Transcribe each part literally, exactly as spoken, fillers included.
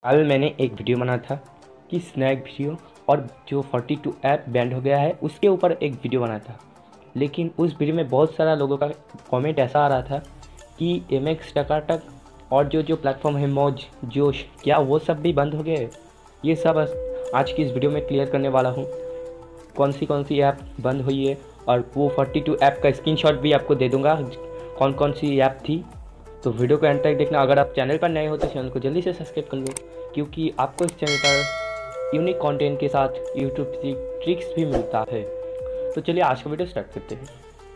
कल मैंने एक वीडियो बनाया था कि स्नैक वीडियो और जो फोर्टी टू ऐप बैंड हो गया है उसके ऊपर एक वीडियो बनाया था। लेकिन उस वीडियो में बहुत सारा लोगों का कमेंट ऐसा आ रहा था कि एम एक्स टकाटक और जो जो प्लेटफॉर्म है मौज जोश, क्या वो सब भी बंद हो गए। ये सब आज की इस वीडियो में क्लियर करने वाला हूँ, कौन सी कौन सी ऐप बंद हुई है और वो फोर्टी टू ऐप का स्क्रीनशॉट भी आपको दे दूँगा कौन कौन सी ऐप थी। तो वीडियो को एंड तक देखना। अगर आप चैनल पर नए हो तो चैनल को जल्दी से सब्सक्राइब कर लो, क्योंकि आपको इस चैनल पर यूनिक कंटेंट के साथ यूट्यूब से ट्रिक्स भी मिलता है। तो चलिए आज का वीडियो स्टार्ट करते हैं।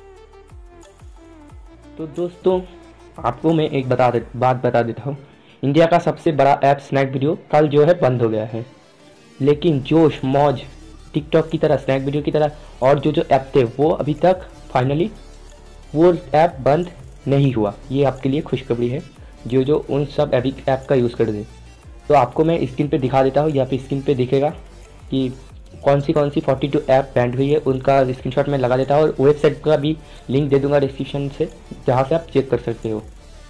तो दोस्तों, आपको मैं एक बता दे बात बता देता हूँ। इंडिया का सबसे बड़ा ऐप स्नैक वीडियो कल जो है बंद हो गया है, लेकिन जोश मौज टिकटॉक की तरह स्नैक वीडियो की तरह और जो जो ऐप थे वो अभी तक फाइनली वो ऐप बंद नहीं हुआ। ये आपके लिए खुशखबरी है जो जो उन सब ऐप का यूज़ कर दे। तो आपको मैं स्क्रीन पे दिखा देता हूँ, यहाँ पे स्क्रीन पे दिखेगा कि कौन सी कौन सी फोर्टी टू ऐप बैंड हुई है, उनका स्क्रीनशॉट मैं लगा देता हूँ और वेबसाइट का भी लिंक दे दूँगा डिस्क्रिप्शन से, जहाँ से आप चेक कर सकते हो।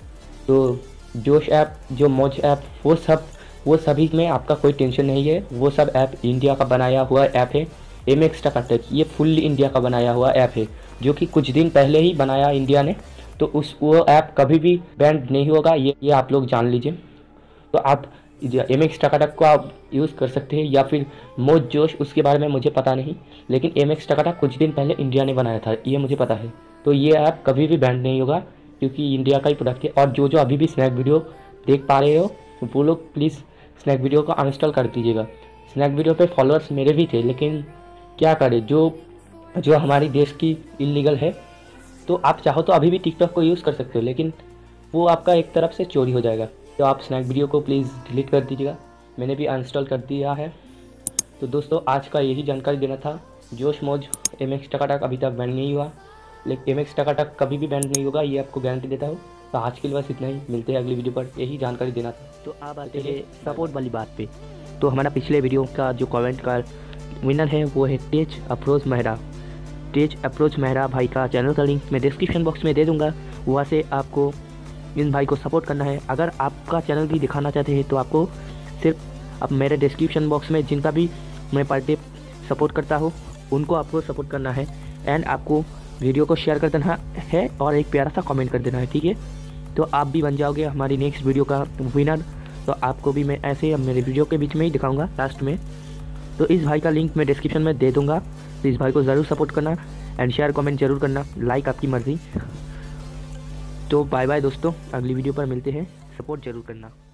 तो जोश ऐप, जो मौज ऐप, वो सब वो सभी में आपका कोई टेंशन नहीं है। वो सब ऐप इंडिया का बनाया हुआ ऐप है। एम एक्स टकाटक ये फुल्ली इंडिया का बनाया हुआ ऐप है, जो कि कुछ दिन पहले ही बनाया इंडिया ने। तो उस वो ऐप कभी भी बैंड नहीं होगा, ये ये आप लोग जान लीजिए। तो आप एम एक्स टकाटक को आप यूज़ कर सकते हैं, या फिर मौज जोश, उसके बारे में मुझे पता नहीं, लेकिन एम एक्स टकाटक कुछ दिन पहले इंडिया ने बनाया था, ये मुझे पता है। तो ये ऐप कभी भी बैंड नहीं होगा, क्योंकि इंडिया का ही प्रोडक्ट है। और जो जो अभी भी स्नैक वीडियो देख पा रहे हो वो लोग प्लीज़ स्नैक वीडियो को अनइंस्टॉल कर दीजिएगा। स्नैक वीडियो पे फॉलोअर्स मेरे भी थे, लेकिन क्या करें, जो जो हमारी देश की इलीगल है। तो आप चाहो तो अभी भी टिकटॉक को यूज़ कर सकते हो, लेकिन वो आपका एक तरफ से चोरी हो जाएगा। तो आप स्नैक वीडियो को प्लीज़ डिलीट कर दीजिएगा। मैंने भी अनइंस्टॉल कर दिया है। तो दोस्तों, आज का यही जानकारी देना था। जोश मौज एम एक्स टकाटक अभी तक बैंड नहीं हुआ, लेकिन एम एक्स टकाटक कभी भी बैंड नहीं होगा, ये आपको गारंटी देता हूँ। तो आज के लिए बस इतना ही, मिलते हैं अगली वीडियो पर, यही जानकारी देना था। तो आप आते हैं सपोर्ट वाली बात पे। तो हमारा पिछले वीडियो का जो कमेंट का विनर है वो है तेज अफरोज मेहरा। तेज अफरोज मेहरा भाई का चैनल का लिंक मैं डिस्क्रिप्शन बॉक्स में दे दूंगा, वहाँ से आपको इन भाई को सपोर्ट करना है। अगर आपका चैनल भी दिखाना चाहते हैं तो आपको सिर्फ अब मेरे डिस्क्रिप्शन बॉक्स में जिनका भी मैं पर डे सपोर्ट करता हूँ उनको आपको सपोर्ट करना है, एंड आपको वीडियो को शेयर कर देना है और एक प्यारा सा कमेंट कर देना है, ठीक है। तो आप भी बन जाओगे हमारी नेक्स्ट वीडियो का विनर। तो आपको भी मैं ऐसे अब मेरे वीडियो के बीच में ही दिखाऊंगा लास्ट में। तो इस भाई का लिंक मैं डिस्क्रिप्शन में दे दूंगा, तो इस भाई को ज़रूर सपोर्ट करना एंड शेयर कमेंट जरूर करना, लाइक आपकी मर्ज़ी। तो बाय बाय दोस्तों, अगली वीडियो पर मिलते हैं, सपोर्ट जरूर करना।